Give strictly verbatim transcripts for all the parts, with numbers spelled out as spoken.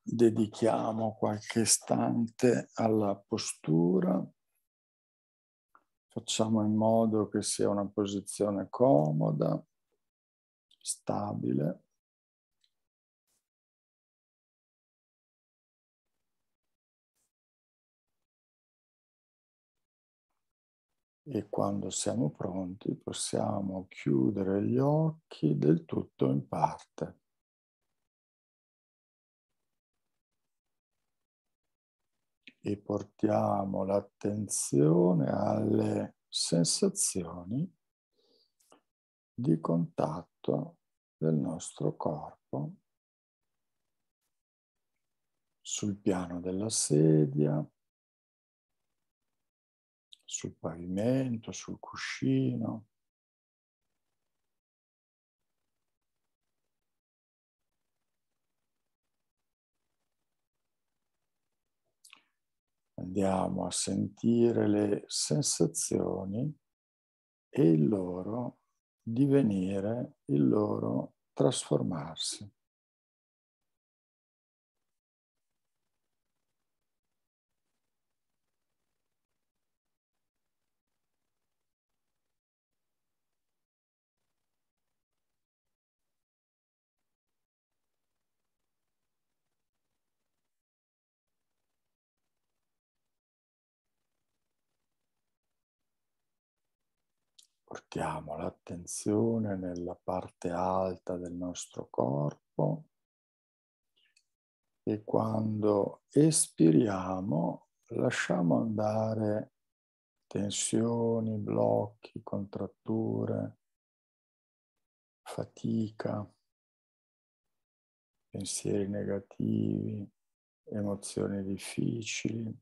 dedichiamo qualche istante alla postura. Facciamo in modo che sia una posizione comoda, stabile. E quando siamo pronti possiamo chiudere gli occhi del tutto in parte. E portiamo l'attenzione alle sensazioni di contatto del nostro corpo sul piano della sedia, sul pavimento, sul cuscino. Andiamo a sentire le sensazioni e il loro divenire, il loro trasformarsi. Portiamo l'attenzione nella parte alta del nostro corpo e quando espiriamo lasciamo andare tensioni, blocchi, contratture, fatica, pensieri negativi, emozioni difficili.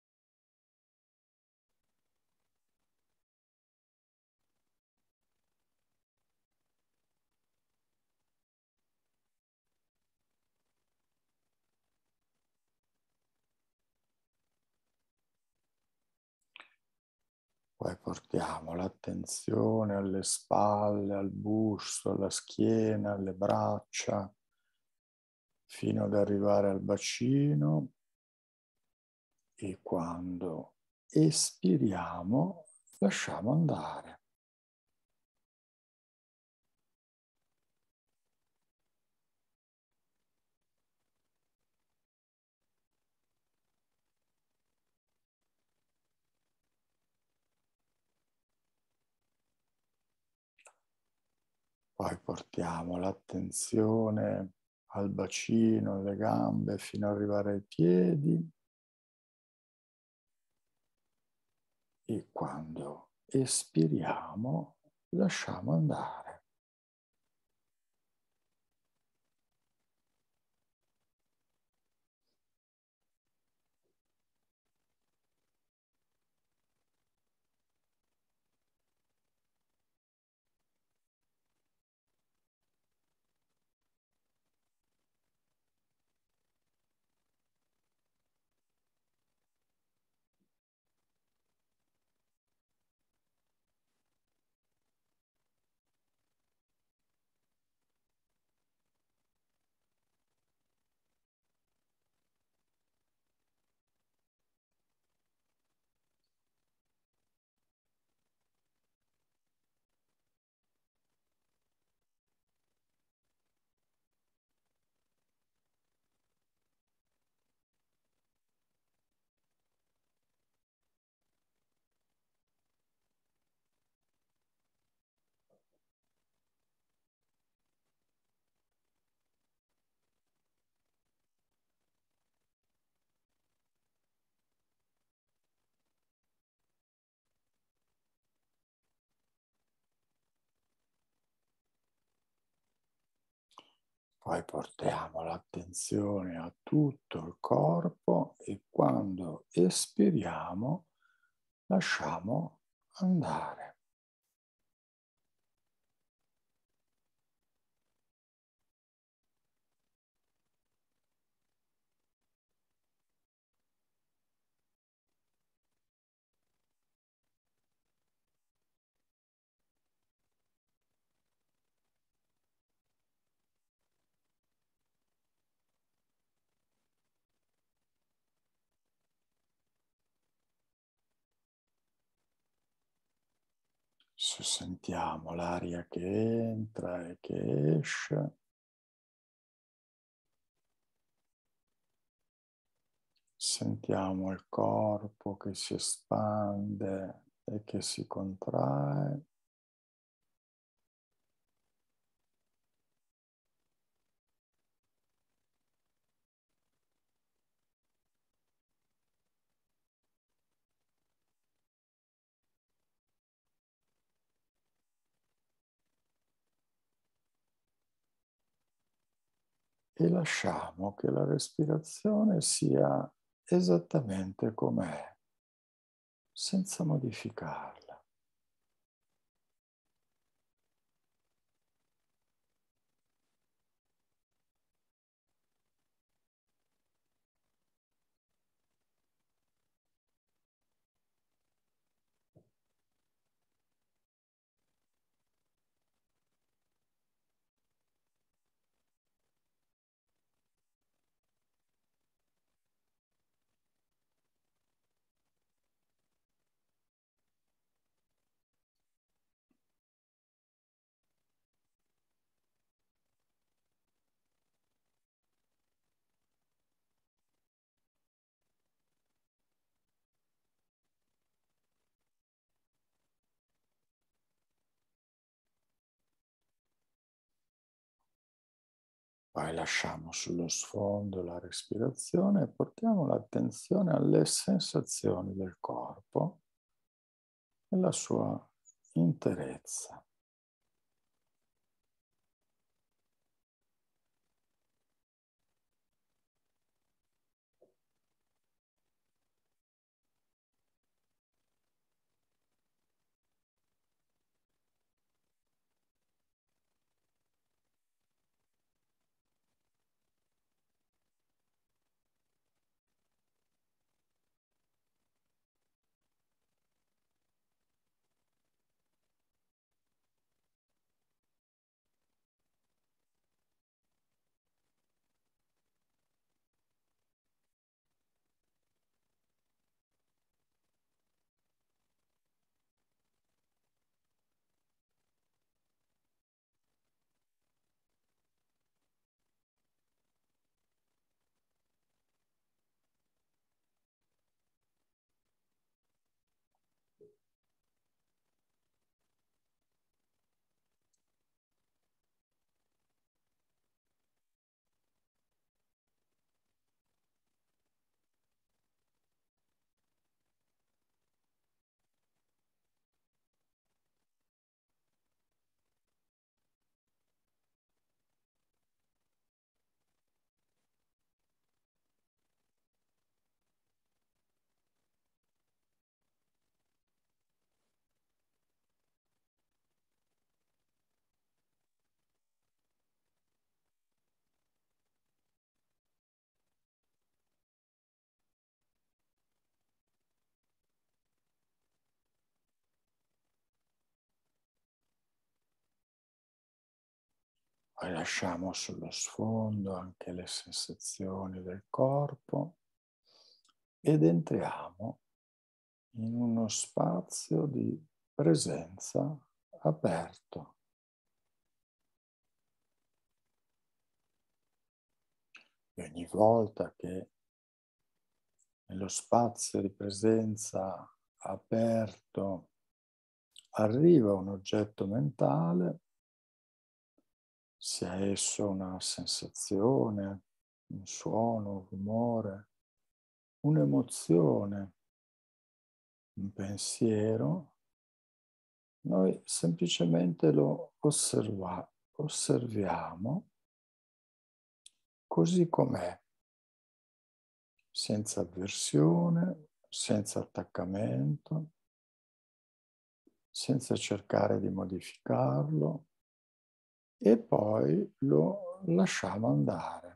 Poi portiamo l'attenzione alle spalle, al busto, alla schiena, alle braccia, fino ad arrivare al bacino e quando espiriamo lasciamo andare. Poi portiamo l'attenzione al bacino, alle gambe, fino ad arrivare ai piedi. E quando espiriamo, lasciamo andare. Poi portiamo l'attenzione a tutto il corpo e quando espiriamo lasciamo andare. Se sentiamo l'aria che entra e che esce, sentiamo il corpo che si espande e che si contrae. E lasciamo che la respirazione sia esattamente com'è, senza modificarla. Poi lasciamo sullo sfondo la respirazione e portiamo l'attenzione alle sensazioni del corpo nella sua interezza. Poi lasciamo sullo sfondo anche le sensazioni del corpo ed entriamo in uno spazio di presenza aperto. E ogni volta che nello spazio di presenza aperto arriva un oggetto mentale, sia esso una sensazione, un suono, un rumore, un'emozione, un pensiero, noi semplicemente lo osserva- osserviamo così com'è, senza avversione, senza attaccamento, senza cercare di modificarlo e poi lo lasciamo andare.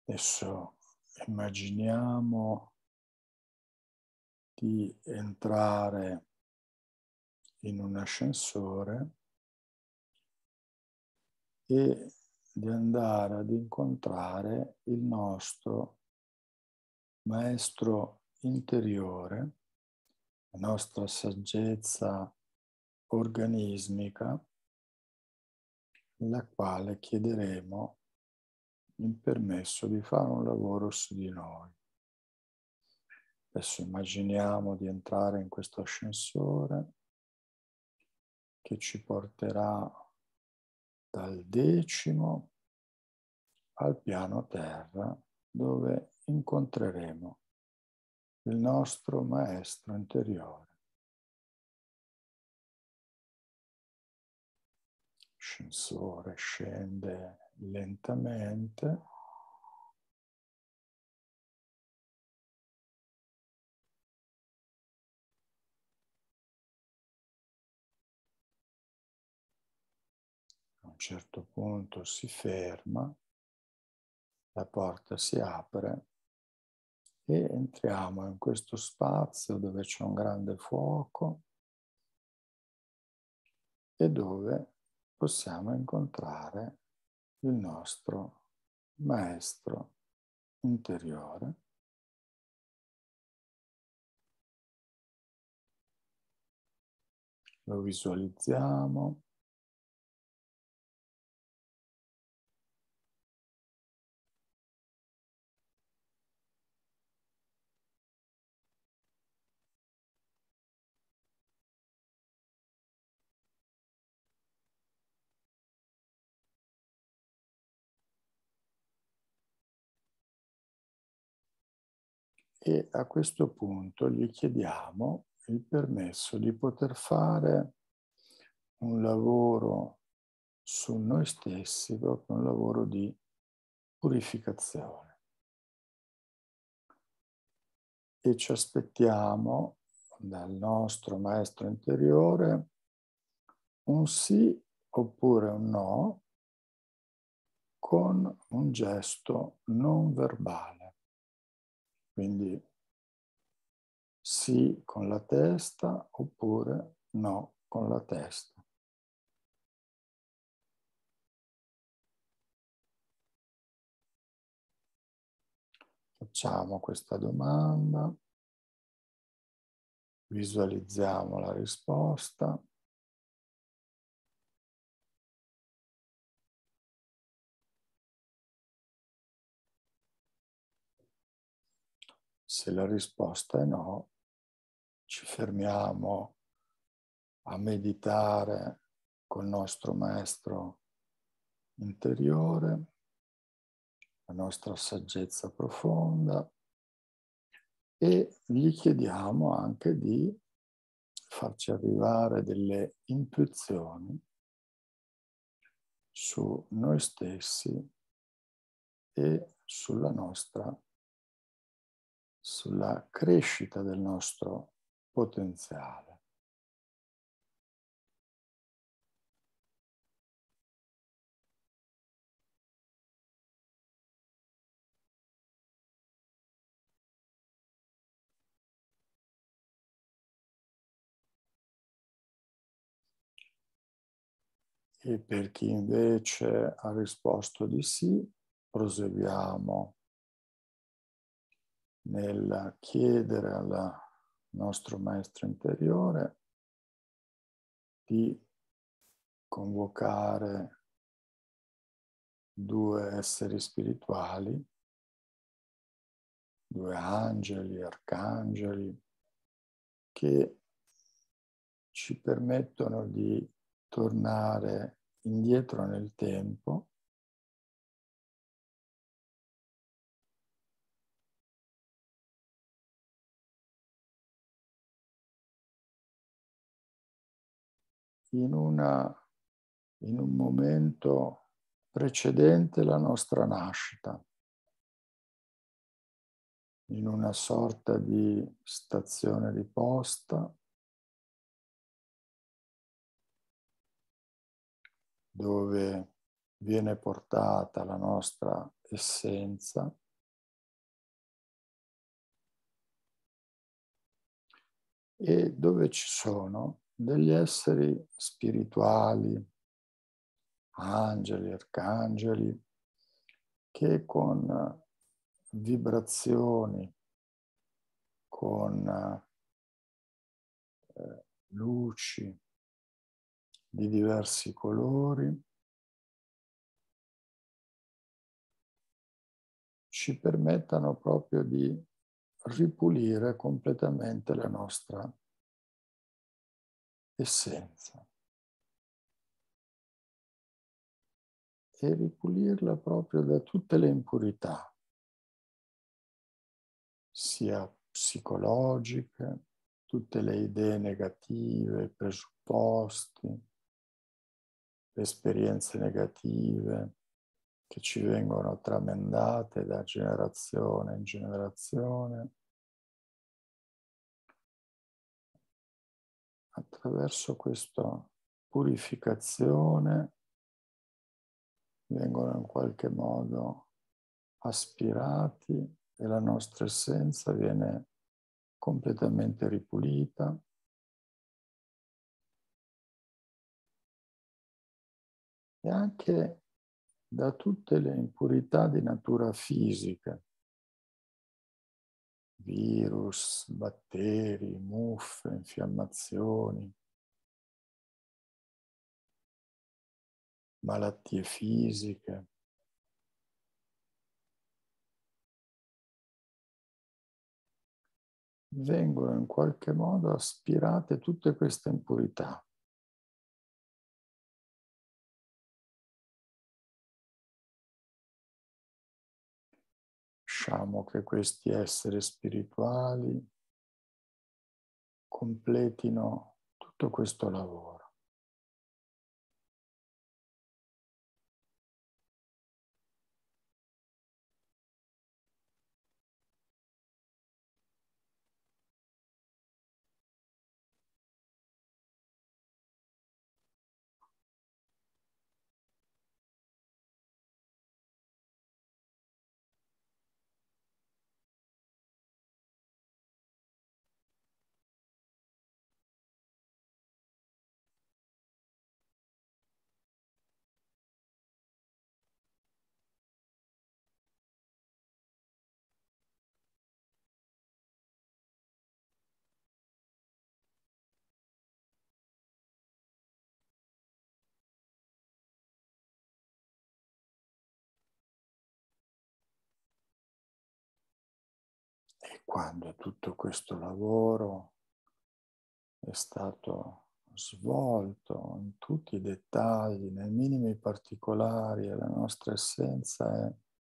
Adesso immaginiamo di entrare in un ascensore e di andare ad incontrare il nostro maestro interiore, la nostra saggezza organismica, la quale chiederemo il permesso di fare un lavoro su di noi. Adesso immaginiamo di entrare in questo ascensore che ci porterà dal decimo al piano terra, dove incontreremo il nostro maestro interiore. L'ascensore scende lentamente. A un certo punto si ferma, la porta si apre e entriamo in questo spazio dove c'è un grande fuoco e dove possiamo incontrare il nostro maestro interiore. Lo visualizziamo. E a questo punto gli chiediamo il permesso di poter fare un lavoro su noi stessi, proprio un lavoro di purificazione. E ci aspettiamo dal nostro maestro interiore un sì oppure un no con un gesto non verbale. Quindi sì con la testa oppure no con la testa. Facciamo questa domanda, visualizziamo la risposta. Se la risposta è no, ci fermiamo a meditare col nostro maestro interiore, la nostra saggezza profonda, e gli chiediamo anche di farci arrivare delle intuizioni su noi stessi e sulla nostra, sulla crescita del nostro potenziale. E per chi invece ha risposto di sì, proseguiamo nel chiedere al nostro maestro interiore di convocare due esseri spirituali, due angeli, arcangeli, che ci permettono di tornare indietro nel tempo in, una, in un momento precedente la nostra nascita, in una sorta di stazione di posta dove viene portata la nostra essenza e dove ci sono degli esseri spirituali, angeli, arcangeli, che con vibrazioni, con eh, luci di diversi colori, ci permettano proprio di ripulire completamente la nostra essenza e ripulirla proprio da tutte le impurità, sia psicologiche, tutte le idee negative, i presupposti, le esperienze negative che ci vengono tramandate da generazione in generazione. Attraverso questa purificazione vengono in qualche modo aspirati e la nostra essenza viene completamente ripulita e anche da tutte le impurità di natura fisica, virus, batteri, muffe, infiammazioni, malattie fisiche. Vengono in qualche modo aspirate tutte queste impurità. Lasciamo che questi esseri spirituali completino tutto questo lavoro. E quando tutto questo lavoro è stato svolto in tutti i dettagli, nei minimi particolari, e la nostra essenza è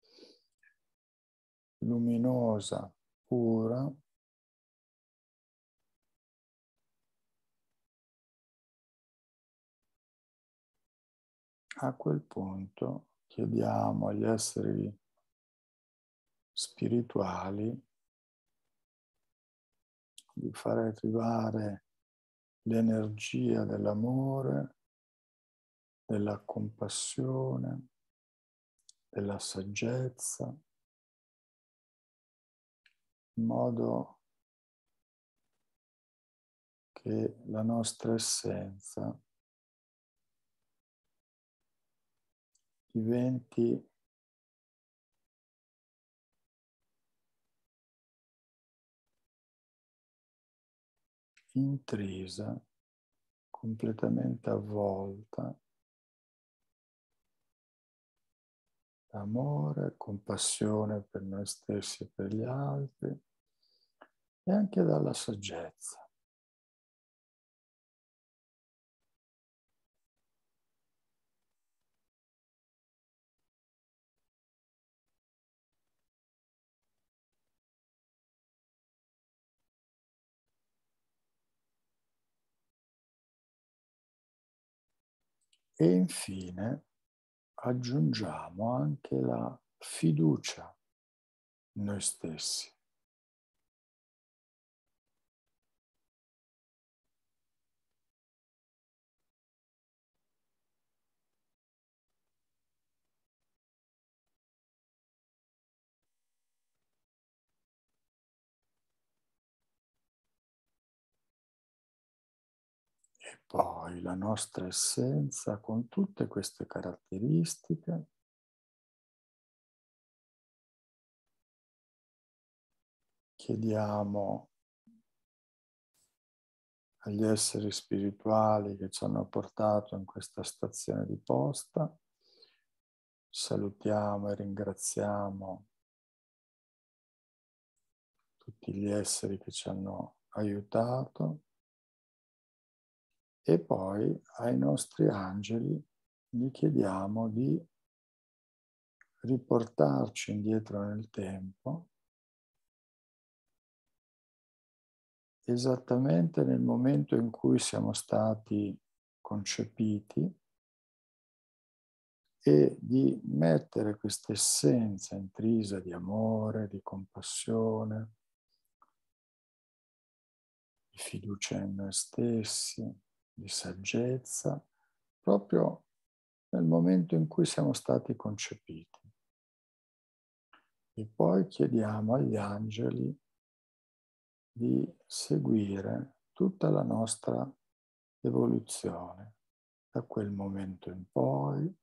luminosa, pura, a quel punto chiediamo agli esseri spirituali di far arrivare l'energia dell'amore, della compassione, della saggezza, in modo che la nostra essenza diventi intrisa, completamente avvolta da amore, compassione per noi stessi e per gli altri e anche dalla saggezza. E infine aggiungiamo anche la fiducia in noi stessi. poi la nostra essenza con tutte queste caratteristiche chiediamo agli esseri spirituali che ci hanno portato in questa stazione di posta, salutiamo e ringraziamo tutti gli esseri che ci hanno aiutato e poi ai nostri angeli gli chiediamo di riportarci indietro nel tempo, esattamente nel momento in cui siamo stati concepiti e di mettere questa essenza intrisa di amore, di compassione, di fiducia in noi stessi, di saggezza, proprio nel momento in cui siamo stati concepiti. E poi chiediamo agli angeli di seguire tutta la nostra evoluzione da quel momento in poi,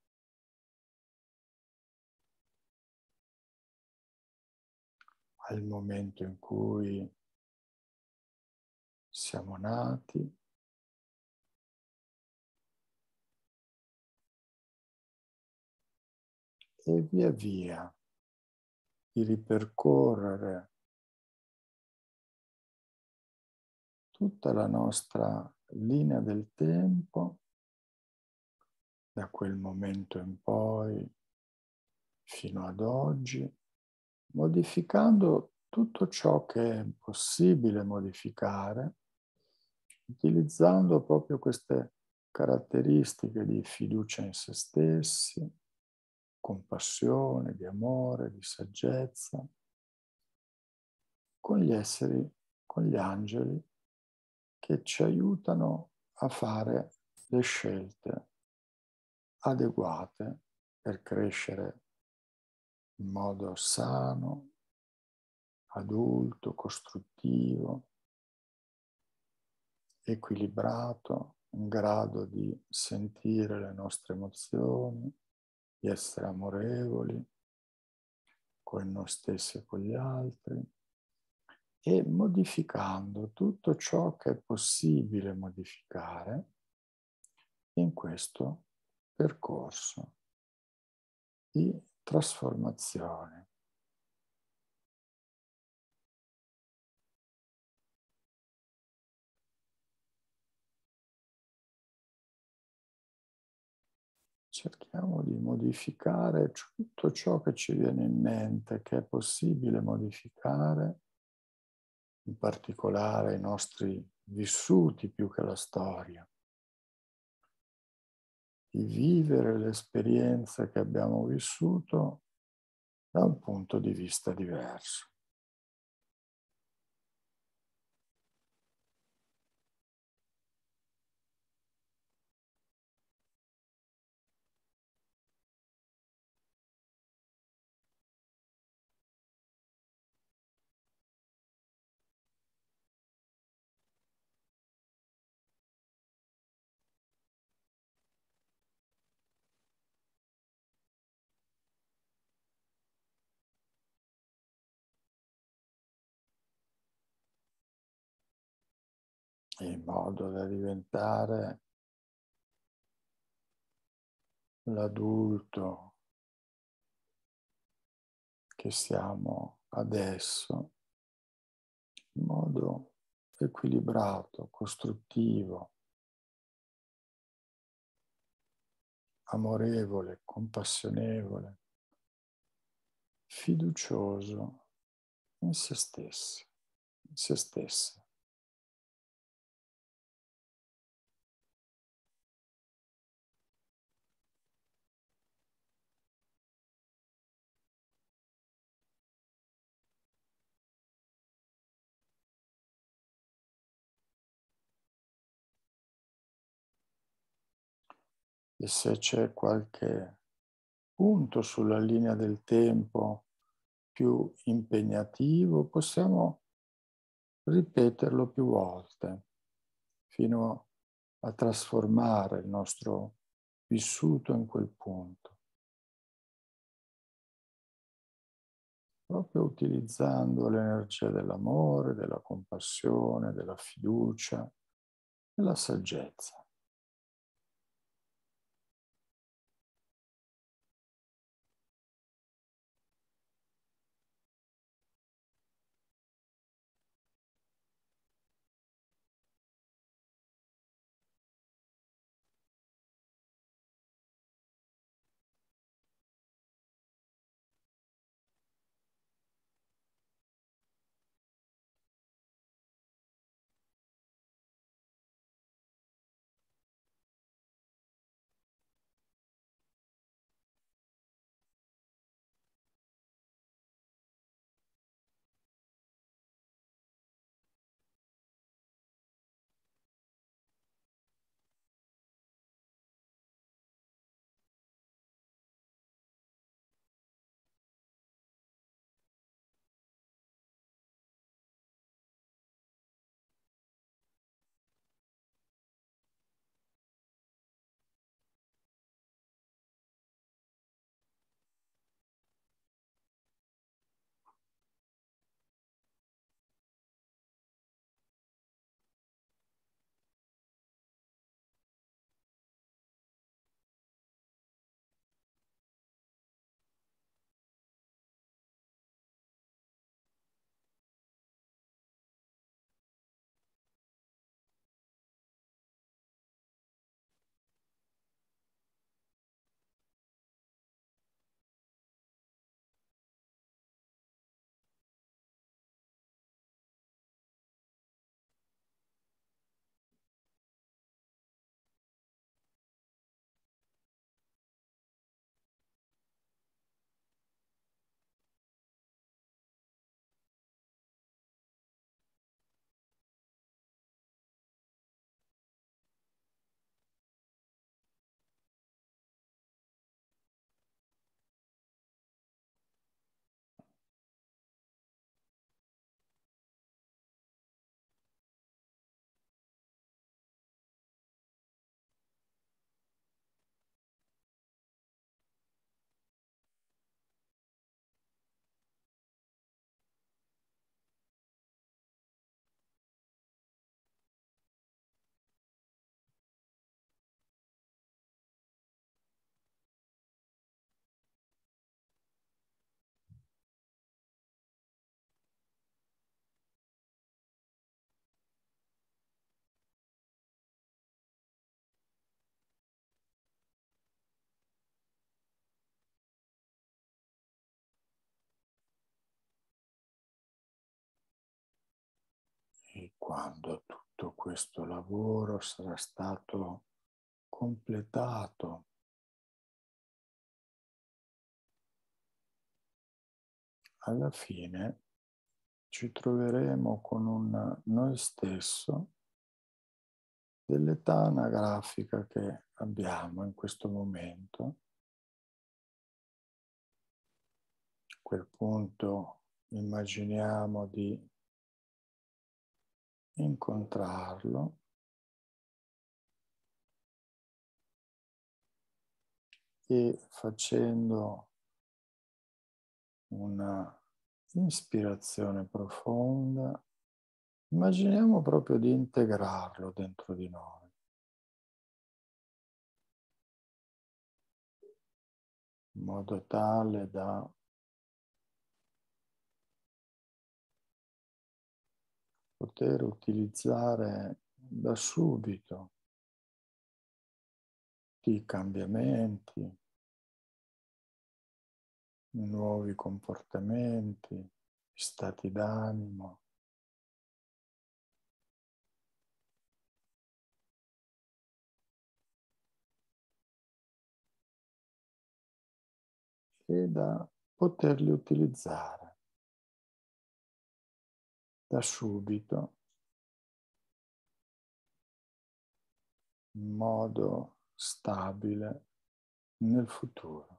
al momento in cui siamo nati, e via via di ripercorrere tutta la nostra linea del tempo da quel momento in poi fino ad oggi, modificando tutto ciò che è possibile modificare, utilizzando proprio queste caratteristiche di fiducia in se stessi, compassione, di amore, di saggezza, con gli esseri, con gli angeli che ci aiutano a fare le scelte adeguate per crescere in modo sano, adulto, costruttivo, equilibrato, in grado di sentire le nostre emozioni, di essere amorevoli con noi stessi e con gli altri, e modificando tutto ciò che è possibile modificare in questo percorso di trasformazione. Cerchiamo di modificare tutto ciò che ci viene in mente, che è possibile modificare, in particolare i nostri vissuti più che la storia, di vivere le esperienze che abbiamo vissuto da un punto di vista diverso. In modo da diventare l'adulto che siamo adesso, in modo equilibrato, costruttivo, amorevole, compassionevole, fiducioso in se stessi, in se stesse. E se c'è qualche punto sulla linea del tempo più impegnativo, possiamo ripeterlo più volte, fino a trasformare il nostro vissuto in quel punto, proprio utilizzando l'energia dell'amore, della compassione, della fiducia, della saggezza. E quando tutto questo lavoro sarà stato completato, alla fine ci troveremo con un noi stesso dell'età anagrafica che abbiamo in questo momento. A quel punto immaginiamo di incontrarlo e facendo una ispirazione profonda, immaginiamo proprio di integrarlo dentro di noi, in modo tale da poter utilizzare da subito i cambiamenti, i nuovi comportamenti, stati d'animo, e da poterli utilizzare da subito in modo stabile nel futuro.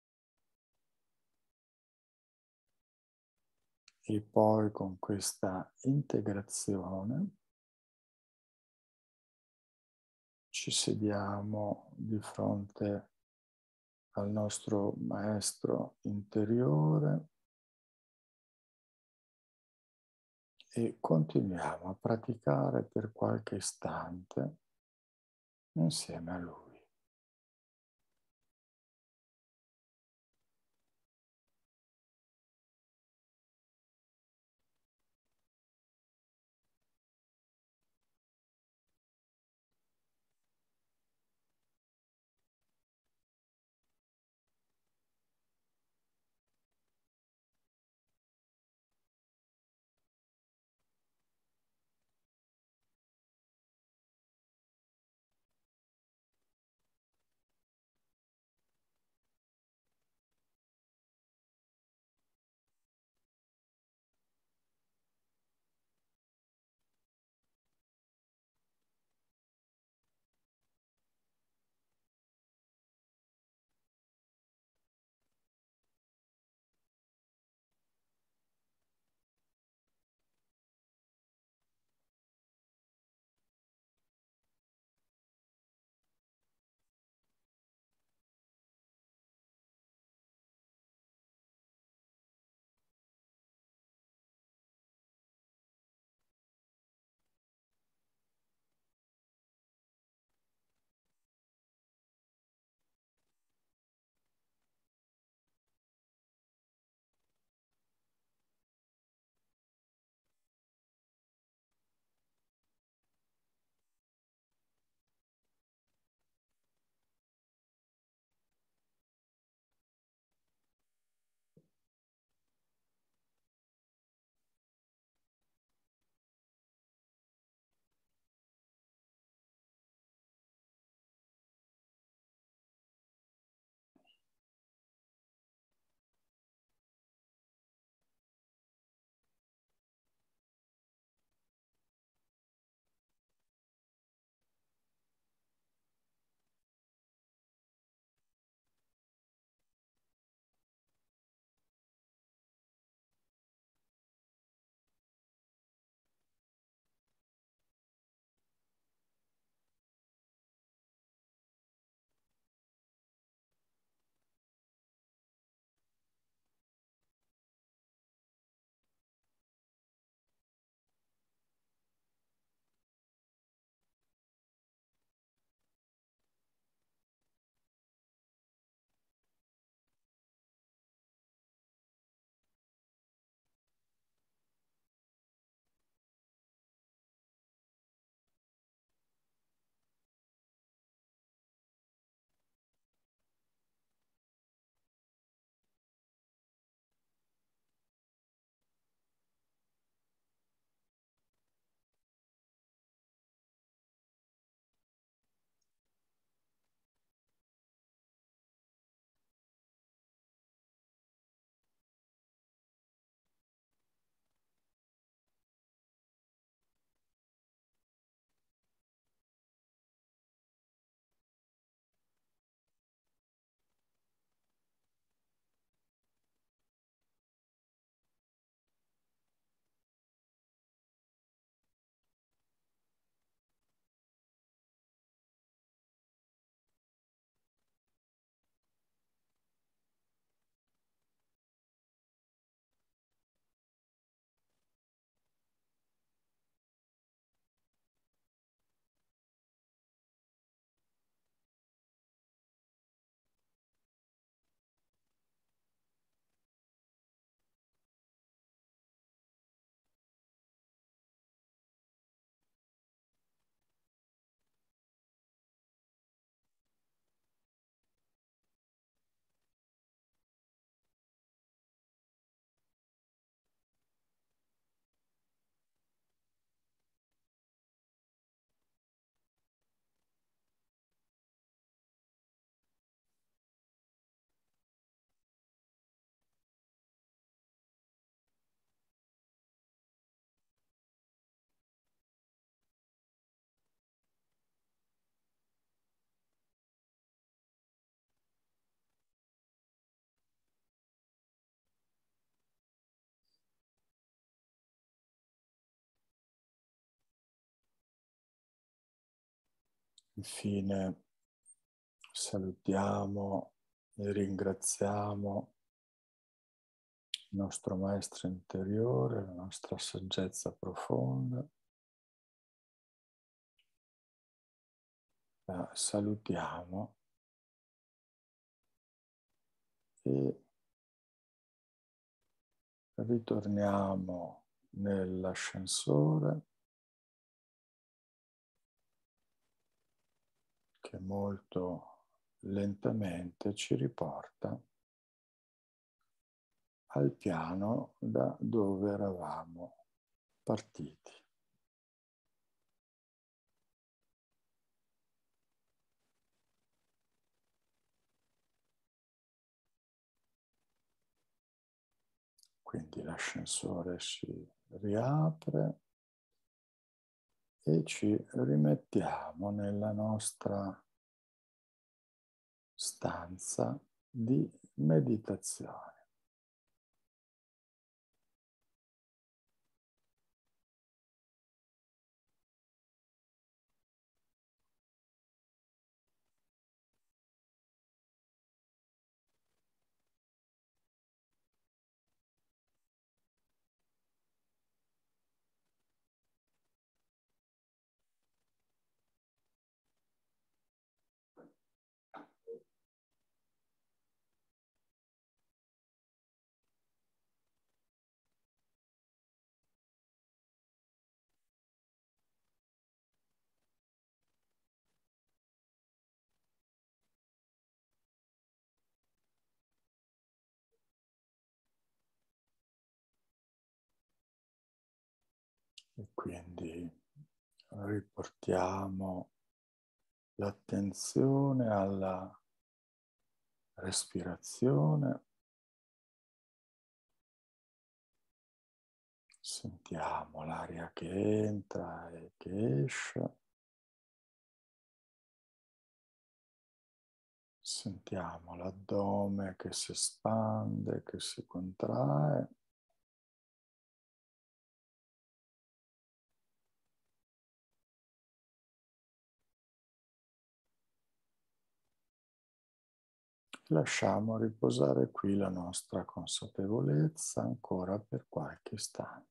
E poi con questa integrazione ci sediamo di fronte al nostro maestro interiore e continuiamo a praticare per qualche istante insieme a lui. Infine salutiamo e ringraziamo il nostro maestro interiore, la nostra saggezza profonda. La salutiamo e ritorniamo nell'ascensore che molto lentamente ci riporta al piano da dove eravamo partiti. Quindi l'ascensore si riapre e ci rimettiamo nella nostra stanza di meditazione. E quindi riportiamo l'attenzione alla respirazione. Sentiamo l'aria che entra e che esce. Sentiamo l'addome che si espande, che si contrae. Lasciamo riposare qui la nostra consapevolezza ancora per qualche istante.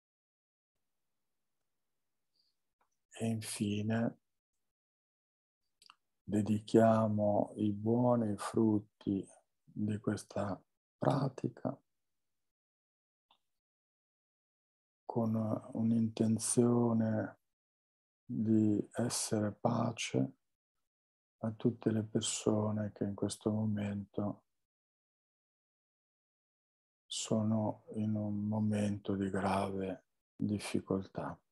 E infine dedichiamo i buoni frutti di questa pratica con un'intenzione di essere pace a tutte le persone che in questo momento sono in un momento di grave difficoltà.